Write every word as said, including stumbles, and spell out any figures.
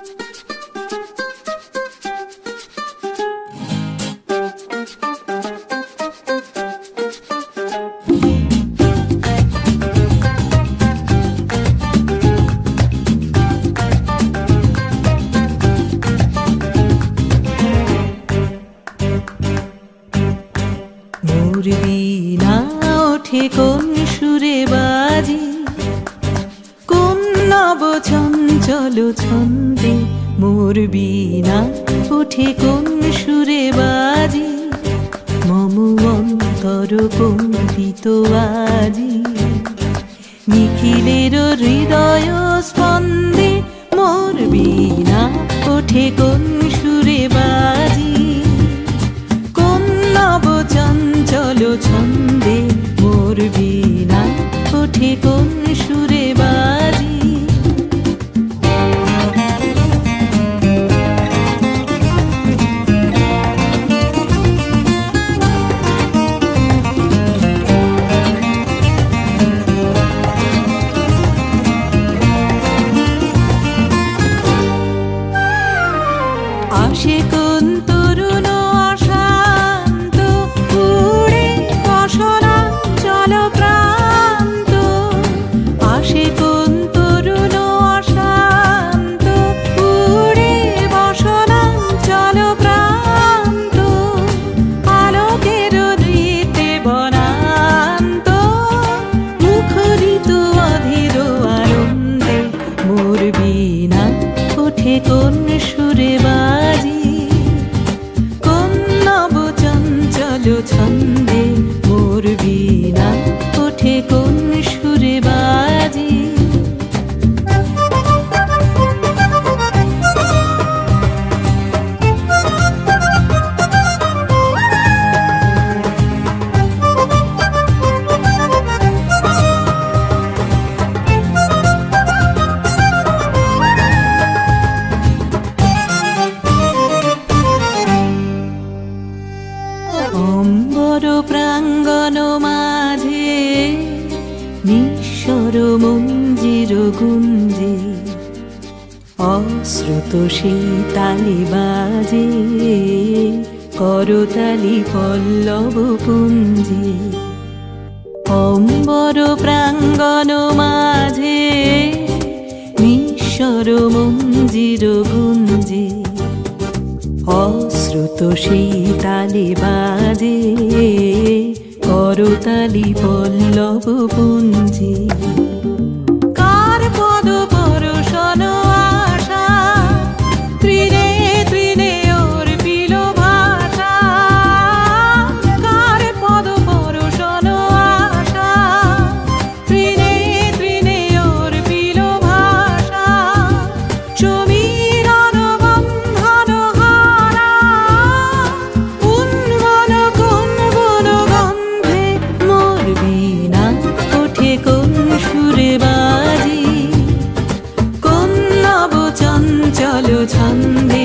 বীণা ওঠে কোন সুরে বাজি, কোন নব চঞ্চল ছন্দে। মোর বীণা ওঠে কোন সুরে বাজি, মম অন্তর কম্পিত আজি। নিখিলের হৃদয় স্পন্দে মোর বীণা ওঠে কোন সুরে বাজি, কোন নব চঞ্চল ছন্দে। মোর বীণা ওঠে কোন সুরে বাজি। আসে কোন তরুণ অশান্ত, উড়ে বসনা চল প্রান্ত। আসে কোন তরুণ অশান্ত, উড়ে বসনা চল প্রান্ত। আলোকের নৃত্যে বনান্ত, মুখরিত অধীর আনন্দে। মোর বীণা ওঠে কোন সুরে বাজি, কোন নব চঞ্চল ছন্দে। মোর বীণা ওঠে কোন সুরে বাজি। অম্বর প্রাঙ্গণ মাঝে নিঃস্বর মঞ্জির গুঞ্জে, অশ্রুত সেই তালি বাজে করতালি পল্লব পুঞ্জে। অম্বর প্রাঙ্গণ মাঝে নিঃস্বর মঞ্জির গুঞ্জে, অশ্রুত সেই তালে বাজে করতালি পল্লব পুঞ্জে। কার পদ পরশন আশা, তৃণে তৃণে ওর পিল ভাষা। কার পদ পরশন আশা, তৃণে তৃণে ওর পিল ভাষা। সমীরণ বন্ধন হারা, উন্মন কোন বন গন্ধে। মোর বীণা ওঠে কোন সুরে বাজি, কোন নব চঞ্চল ছন্দে।